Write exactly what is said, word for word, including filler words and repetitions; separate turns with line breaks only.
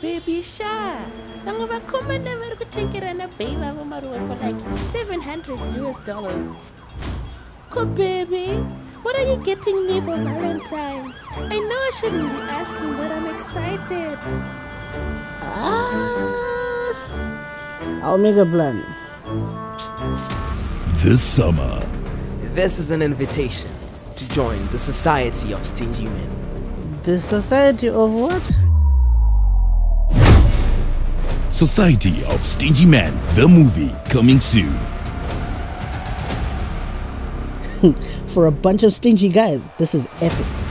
baby sha. Nangoba kuma never could take it and a baby for like seven hundred U S dollars. Ko baby, what are you getting me for Valentine's? I know I shouldn't be asking, but I'm excited.
Ah, I'll make a plan.
This summer,
this is an invitation to join the Society of Stingymen.
The Society of what?
Society of Stingymen, the movie, coming soon.
For a bunch of stingy guys, this is epic.